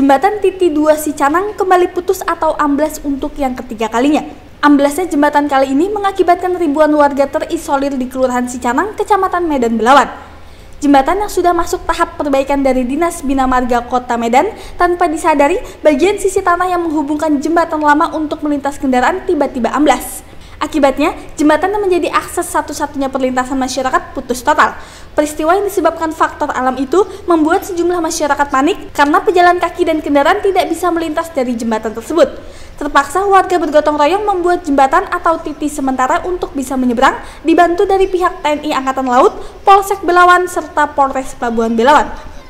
Jembatan Titi 2 Sicanang kembali putus atau amblas untuk yang ketiga kalinya. Amblasnya jembatan kali ini mengakibatkan ribuan warga terisolir di Kelurahan Sicanang, Kecamatan Medan Belawan. Jembatan yang sudah masuk tahap perbaikan dari Dinas Bina Marga Kota Medan, tanpa disadari bagian sisi tanah yang menghubungkan jembatan lama untuk melintas kendaraan tiba-tiba amblas. Akibatnya, jembatan yang menjadi akses satu-satunya perlintasan masyarakat putus total. Peristiwa yang disebabkan faktor alam itu membuat sejumlah masyarakat panik karena pejalan kaki dan kendaraan tidak bisa melintas dari jembatan tersebut. Terpaksa warga bergotong royong membuat jembatan atau titik sementara untuk bisa menyeberang, dibantu dari pihak TNI Angkatan Laut, Polsek Belawan, serta Polres Pelabuhan Belawan.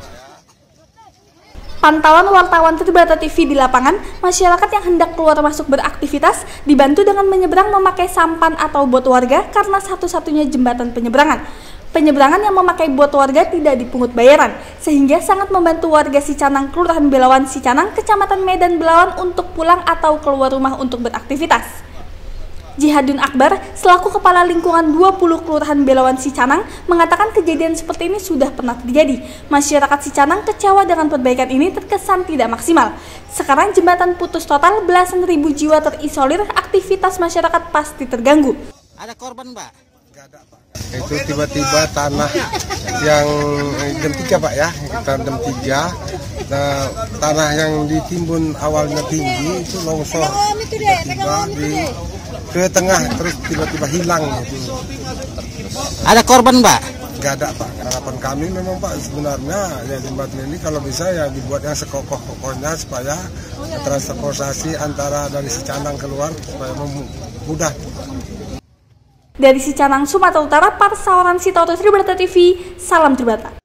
Pantauan wartawan Tribrata TV di lapangan, masyarakat yang hendak keluar masuk beraktivitas dibantu dengan menyeberang memakai sampan atau bot warga karena satu-satunya jembatan penyeberangan. Penyeberangan yang memakai bot warga tidak dipungut bayaran, sehingga sangat membantu warga Sicanang, Kelurahan Belawan Sicanang, Kecamatan Medan Belawan untuk pulang atau keluar rumah untuk beraktivitas. Jihadun Akbar, selaku Kepala Lingkungan 20 Kelurahan Belawan Sicanang, mengatakan kejadian seperti ini sudah pernah terjadi. Masyarakat Sicanang kecewa dengan perbaikan ini terkesan tidak maksimal. Sekarang jembatan putus total, belasan ribu jiwa terisolir, aktivitas masyarakat pasti terganggu. Ada korban, Pak? Nggak ada, Pak. Itu tiba-tiba tanah yang jam 3, Pak ya, kita jam 3. Nah, tanah yang ditimbun awalnya tinggi itu longsor tiba-tiba ke tengah, terus tiba-tiba hilang gitu. Ada korban, Pak? Nggak ada, Pak. Harapan kami memang, Pak, sebenarnya ya jembatan ini kalau bisa ya dibuat yang sekokoh-kokohnya supaya transportasi antara dari Sicanang keluar supaya mudah. Dari Sicanang, Sumatera Utara, Parsawaran Sitoto, Tribrata TV, salam Tribrata.